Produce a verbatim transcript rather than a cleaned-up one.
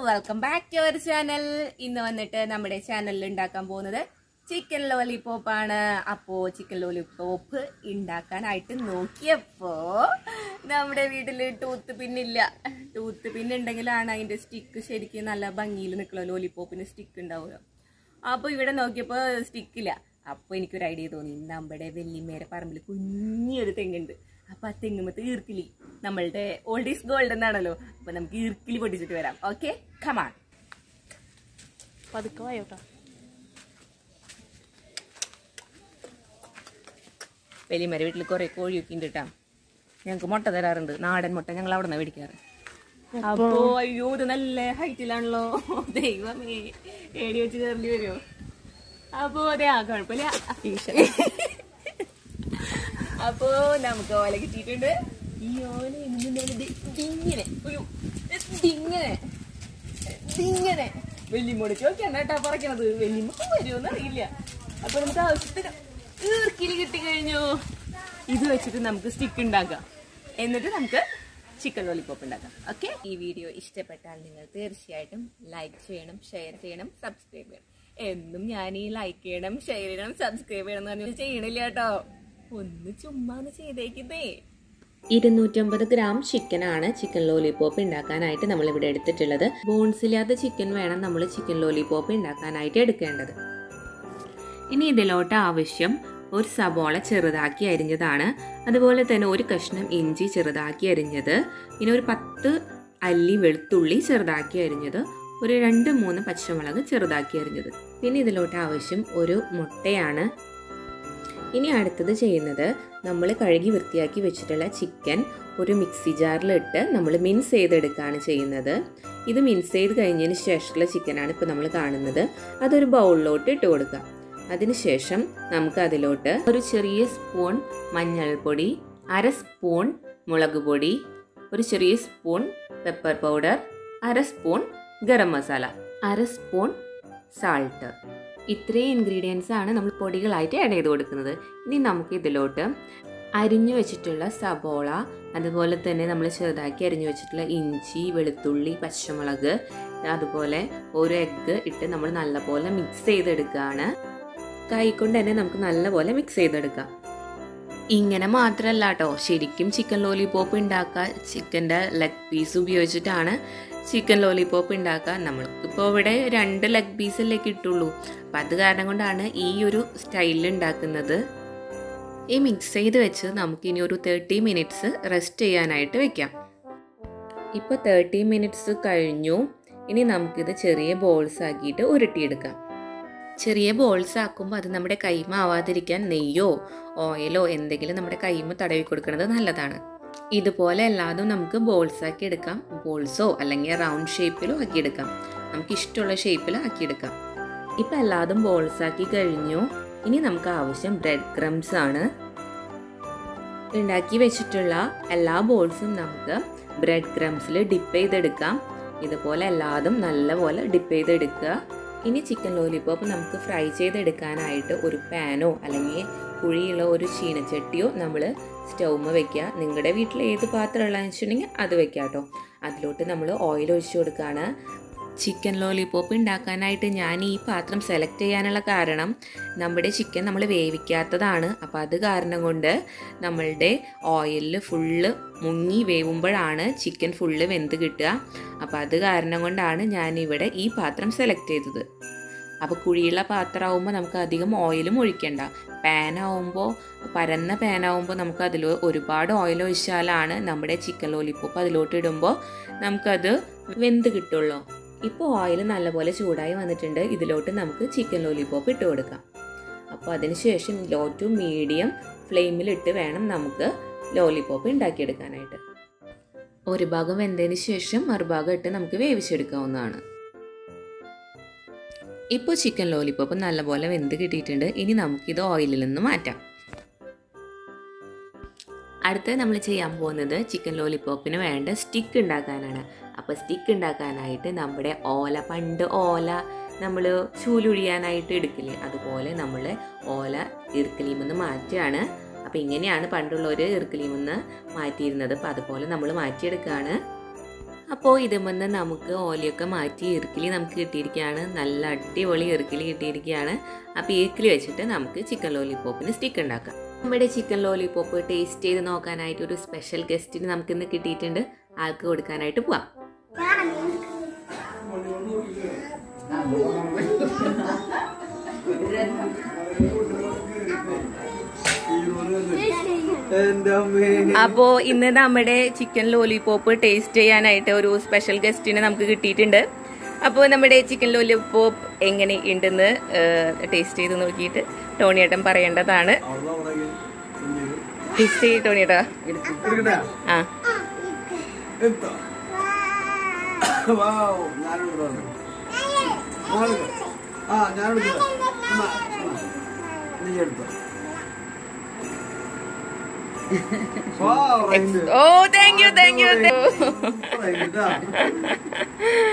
Welcome back to our channel. ഇന്ന് വന്നിട്ട് നമ്മുടെ ചാനലിൽ ഉണ്ടാക്കാൻ പോകുന്നത് ചിക്കൻ ലോലിപോപ്പ് ആണ്. അപ്പോ ചിക്കൻ ലോലിപോപ്പ് ഉണ്ടാക്കാനായിട്ട് നോക്കിയപ്പോ നമ്മുടെ വീട്ടില് ടൂത്ത് പിന്നില്ല. ടൂത്ത് പിൻ ഉണ്ടെങ്കിലാണ് അതിന്റെ സ്റ്റിക്ക് ശരിക്കും നല്ല ഭംഗിയിൽ നിൽക്കുള്ളൂ. ലോലിപോപ്പിന് സ്റ്റിക്ക് ഉണ്ടാവുക. അപ്പൊ ഇവിടെ നോക്കിയപ്പോ സ്റ്റിക്കില്ല. അപ്പൊ എനിക്കൊരു ഐഡിയ തോന്നി. നമ്മുടെ വെല്ലിമേരെ പറമ്പിൽ കുഞ്ഞൊരു തെങ്ങുണ്ട്. അപ്പൊ ആ തെങ്ങുമ്പത്ത് ഈർക്കിലി, നമ്മളുടെ ഓൾഡ് ഈസ് ഗോൾഡ് എന്നാണല്ലോ. അപ്പൊ നമുക്ക് ഈർക്കിലി പൊട്ടിച്ചിട്ട് വരാം. Okay, come on. പതുക്കെ വായോട്ടാ. വെല്ലിമേരെ വീട്ടിൽ കുറെ കോഴിയൊക്കെ ഉണ്ട് കേട്ടാ. ഞങ്ങക്ക് മുട്ട തരാറുണ്ട്. നാടൻ മുട്ട ഞങ്ങൾ അവിടെ നിന്ന് മേടിക്കാറ്. അപ്പോ അയ്യോ ഇത് നല്ല ഹൈറ്റിലാണല്ലോ. ദൈവമേ, ഏടി വെച്ച് കയറേണ്ടി വരുമോ? അപ്പോ അതെ, ആ കുഴപ്പമില്ല. അപ്പോ നമുക്ക് ഓല കിട്ടിയിട്ടുണ്ട്. ഈ ഓല ഇങ്ങനെ ഇങ്ങനെ ഇങ്ങനെ വെല്ലിമോട് ചോദിക്കണ്ട കേട്ടാ പറയണത്. വെല്ലിമക്ക് വരുമോന്ന് അറിയില്ല. അപ്പൊ നമുക്ക് ആവശ്യത്തിന് ഈർക്കിലി കിട്ടിക്കഴിഞ്ഞു. ഇത് വെച്ചിട്ട് നമുക്ക് സ്റ്റിക്ക് ഉണ്ടാക്കാം. എന്നിട്ട് നമുക്ക് ചിക്കൻ ലോലിപോപ്പ് ഉണ്ടാക്കാം. ഓക്കെ, ഈ വീഡിയോ ഇഷ്ടപ്പെട്ടാൽ നിങ്ങൾ തീർച്ചയായിട്ടും ലൈക്ക് ചെയ്യണം, ഷെയർ ചെയ്യണം, സബ്സ്ക്രൈബ് ചെയ്യണം. എന്നും ഞാൻ ഈ ലൈക്ക് ചെയ്യണം, ഷെയർ ചെയ്യണം, സബ്സ്ക്രൈബ് ചെയ്യണം എന്ന് പറഞ്ഞാൽ ചെയ്യണില്ല കേട്ടോ. ഒന്ന് ചുമ്മാ ഒന്ന് ചെയ്തേക്കുന്നേ. ഇരുന്നൂറ്റമ്പത് ഗ്രാം ചിക്കൻ ആണ് ചിക്കൻ ലോലിപോപ്പ് ഉണ്ടാക്കാനായിട്ട് നമ്മൾ ഇവിടെ എടുത്തിട്ടുള്ളത്. ബോൺസ് ഇല്ലാത്ത ചിക്കൻ വേണം നമ്മൾ ചിക്കൻ ലോലിപോപ്പ് ഉണ്ടാക്കാനായിട്ട് എടുക്കേണ്ടത്. ഇനി ഇതിലോട്ട് ആവശ്യം ഒരു സബോള ചെറുതാക്കി അരിഞ്ഞതാണ്. അതുപോലെ തന്നെ ഒരു കഷ്ണം ഇഞ്ചി ചെറുതാക്കി അരിഞ്ഞത്, പിന്നെ ഒരു പത്ത് അല്ലി വെളുത്തുള്ളി ചെറുതാക്കി അരിഞ്ഞത്, ഒരു രണ്ട് മൂന്ന് പച്ചമുളക് ചെറുതാക്കി അരിഞ്ഞത്. പിന്നെ ഇതിലോട്ട് ആവശ്യം ഒരു മുട്ടയാണ്. ഇനി അടുത്തത് ചെയ്യുന്നത്, നമ്മൾ കഴുകി വൃത്തിയാക്കി വെച്ചിട്ടുള്ള ചിക്കൻ ഒരു മിക്സി ജാറിലിട്ട് നമ്മൾ മിൻസ് ചെയ്തെടുക്കുകയാണ് ചെയ്യുന്നത്. ഇത് മിൻസ് ചെയ്ത് കഴിഞ്ഞതിന് ശേഷമുള്ള ചിക്കനാണ് ഇപ്പോൾ നമ്മൾ കാണുന്നത്. അതൊരു ബൗളിലോട്ട് ഇട്ട് കൊടുക്കുക. അതിനുശേഷം നമുക്ക് അതിലോട്ട് ഒരു ചെറിയ സ്പൂൺ മഞ്ഞൾപ്പൊടി, അര സ്പൂൺ മുളക് പൊടി, ഒരു ചെറിയ സ്പൂൺ പെപ്പർ പൗഡർ, അര സ്പൂൺ ഗരം മസാല, അര സ്പൂൺ സാൾട്ട്, ഇത്രയും ഇൻഗ്രീഡിയൻസ് ആണ് നമ്മൾ പൊടികളായിട്ട് ആഡ് ചെയ്ത് കൊടുക്കുന്നത്. ഇനി നമുക്ക് ഇതിലോട്ട് അരിഞ്ഞു വെച്ചിട്ടുള്ള സബോള, അതുപോലെ തന്നെ നമ്മൾ ചെറുതാക്കി അരിഞ്ഞു വെച്ചിട്ടുള്ള ഇഞ്ചി, വെളുത്തുള്ളി, പച്ചമുളക്, അതുപോലെ ഒരു എഗ്ഗ് ഇട്ട് നമ്മൾ നല്ലപോലെ മിക്സ് ചെയ്തെടുക്കുകയാണ്. കൈകൊണ്ട് തന്നെ നമുക്ക് നല്ലപോലെ മിക്സ് ചെയ്തെടുക്കാം. ഇങ്ങനെ മാത്രമല്ല കേട്ടോ, ശരിക്കും ചിക്കൻ ലോലിപോപ്പ് ഉണ്ടാക്കുക ചിക്കൻ്റെ ലെഗ് പീസ് ഉപയോഗിച്ചിട്ടാണ് ചിക്കൻ ലോലിപോപ്പ് ഉണ്ടാക്കുക. നമ്മൾക്കിപ്പോൾ ഇവിടെ രണ്ട് ലെഗ് പീസല്ലേ കിട്ടുള്ളൂ. അപ്പം അത് കാരണം കൊണ്ടാണ് ഈ ഒരു സ്റ്റൈലിൽ ഉണ്ടാക്കുന്നത്. ഈ മിക്സ് ചെയ്ത് വെച്ച് നമുക്കിനി ഒരു തേർട്ടി മിനിറ്റ്സ് റെസ്റ്റ് ചെയ്യാനായിട്ട് വെക്കാം. ഇപ്പോൾ തേർട്ടി മിനിറ്റ്സ് കഴിഞ്ഞു. ഇനി നമുക്കിത് ചെറിയ ബോൾസ് ആക്കിയിട്ട് ഉരുട്ടിയെടുക്കാം. ചെറിയ ബോൾസ് ആക്കുമ്പോൾ അത് നമ്മുടെ കൈമ ആവാതിരിക്കാൻ നെയ്യോ ഓയിലോ എന്തെങ്കിലും നമ്മുടെ കൈമ തടവി കൊടുക്കുന്നത് നല്ലതാണ്. ഇതുപോലെ എല്ലാതും നമുക്ക് ബോൾസ് ആക്കി എടുക്കാം. ബോൾസോ അല്ലെങ്കിൽ റൗണ്ട് ഷേപ്പിലോ ആക്കിയെടുക്കാം. നമുക്ക് ഇഷ്ടമുള്ള ഷേപ്പിൽ ആക്കിയെടുക്കാം. ഇപ്പം എല്ലാതും ബോൾസ് ആക്കി കഴിഞ്ഞു. ഇനി നമുക്ക് ആവശ്യം ബ്രെഡ് ക്രംസ് ആണ്. ഉണ്ടാക്കി വെച്ചിട്ടുള്ള എല്ലാ ബോൾസും നമുക്ക് ബ്രെഡ് ക്രംസിൽ ഡിപ്പ് ചെയ്തെടുക്കാം. ഇതുപോലെ എല്ലാതും നല്ലപോലെ ഡിപ്പ് ചെയ്തെടുക്കുക. ഇനി ചിക്കൻ ലോലിപോപ്പ് നമുക്ക് ഫ്രൈ ചെയ്തെടുക്കാനായിട്ട് ഒരു പാനോ അല്ലെങ്കിൽ കുഴിയുള്ള ഒരു ചീനച്ചട്ടിയോ നമ്മൾ സ്റ്റൗമ്മ വെക്കുക. നിങ്ങളുടെ വീട്ടിൽ ഏത് പാത്രം ഉള്ളതെന്ന് വെച്ചിട്ടുണ്ടെങ്കിൽ അത് വെക്കാം കേട്ടോ. അതിലോട്ട് നമ്മൾ ഓയിൽ ഒഴിച്ചു കൊടുക്കുകയാണ്. ചിക്കൻ ലോലിപോപ്പ് ഉണ്ടാക്കാനായിട്ട് ഞാൻ ഈ പാത്രം സെലക്ട് ചെയ്യാനുള്ള കാരണം, നമ്മുടെ ചിക്കൻ നമ്മൾ വേവിക്കാത്തതാണ്. അപ്പോൾ അത് കാരണം കൊണ്ട് നമ്മളുടെ ഓയിലിൽ ഫുള്ള് മുങ്ങി വേവുമ്പോഴാണ് ചിക്കൻ ഫുള്ള് വെന്ത് കിട്ടുക. അപ്പോൾ അത് കാരണം കൊണ്ടാണ് ഞാനിവിടെ ഈ പാത്രം സെലക്ട് ചെയ്തത്. അപ്പോൾ കുഴിയുള്ള പാത്രമാകുമ്പോൾ നമുക്ക് അധികം ഓയിലും ഒഴിക്കണ്ട. പാനാവുമ്പോൾ, പരന്ന പാനാവുമ്പോൾ നമുക്ക് അതിൽ ഒരുപാട് ഓയിൽ ഒഴിച്ചാലാണ് നമ്മുടെ ചിക്കൻ ലോലിപോപ്പ് അതിലോട്ട് ഇടുമ്പോൾ നമുക്കത് വെന്ത് കിട്ടുള്ളൂ. ഇപ്പോൾ ഓയിൽ നല്ലപോലെ ചൂടായി വന്നിട്ടുണ്ട്. ഇതിലോട്ട് നമുക്ക് ചിക്കൻ ലോലിപോപ്പ് ഇട്ട് കൊടുക്കാം. അപ്പോൾ അതിനുശേഷം ലോ ടു മീഡിയം ഫ്ലെയിമിലിട്ട് വേണം നമുക്ക് ലോലിപോപ്പ് ഉണ്ടാക്കിയെടുക്കാനായിട്ട്. ഒരു ഭാഗം വെന്തതിന് ശേഷം മറുഭാഗം ഇട്ട് നമുക്ക് വേവിച്ചെടുക്കാവുന്നതാണ്. ഇപ്പോൾ ചിക്കൻ ലോലിപോപ്പ് നല്ലപോലെ വെന്ത് കിട്ടിയിട്ടുണ്ട്. ഇനി നമുക്കിത് ഓയിലിൽ നിന്ന് മാറ്റാം. അടുത്ത നമ്മൾ ചെയ്യാൻ പോകുന്നത് ചിക്കൻ ലോലിപോപ്പിന് വേണ്ട സ്റ്റിക്ക് ഉണ്ടാക്കാനാണ്. അപ്പോൾ സ്റ്റിക്ക് ഉണ്ടാക്കാനായിട്ട് നമ്മുടെ ഓല, പണ്ട് ഓല നമ്മൾ ചൂലുഴിയാനായിട്ട് എടുക്കില്ലേ, അതുപോലെ നമ്മൾ ഓല ഇറുക്കലിമെന്ന് മാറ്റുകയാണ്. അപ്പോൾ ഇങ്ങനെയാണ് പണ്ടുള്ളവർ ഇറുക്കലിമെന്ന് മാറ്റിയിരുന്നത്. അപ്പോൾ അതുപോലെ നമ്മൾ മാറ്റിയെടുക്കുകയാണ്. അപ്പോൾ ഇതുമെന്ന് നമുക്ക് ഓലയൊക്കെ മാറ്റി ഇറുക്കിലി നമുക്ക് കിട്ടിയിരിക്കുകയാണ്. നല്ല അടിപൊളി ഇറുക്കിലി കിട്ടിയിരിക്കുകയാണ്. അപ്പോൾ ഇറുക്കിലി വെച്ചിട്ട് നമുക്ക് ചിക്കൻ ലോലിപോപ്പിന് സ്റ്റിക്ക് ഉണ്ടാക്കാം. നമ്മുടെ ചിക്കൻ ലോലിപോപ്പ് ടേസ്റ്റ് ചെയ്ത് നോക്കാനായിട്ട് ഒരു സ്പെഷ്യൽ ഗസ്റ്റിന് നമുക്കിന്ന് കിട്ടിയിട്ടുണ്ട്. ആൾക്ക് കൊടുക്കാനായിട്ട് പോവാം. അപ്പോ ഇന്ന് നമ്മുടെ ചിക്കൻ ലോലിപോപ്പ് ടേസ്റ്റ് ചെയ്യാനായിട്ട് ഒരു സ്പെഷ്യൽ ഗസ്റ്റിനെ നമുക്ക് കിട്ടിയിട്ടുണ്ട്. അപ്പോൾ നമ്മുടെ ചിക്കൻ ലോലിപോപ്പ് എങ്ങനെ ഉണ്ടെന്ന് ടേസ്റ്റ് ചെയ്ത് നോക്കിയിട്ട് ടോണിയേട്ടൻ പറയേണ്ടതാണ്. ടേസ്റ്റ് ചെയ്ത് ടോണിയേട്ടാ. ആ ഓ താങ്ക് യു താങ്ക് യു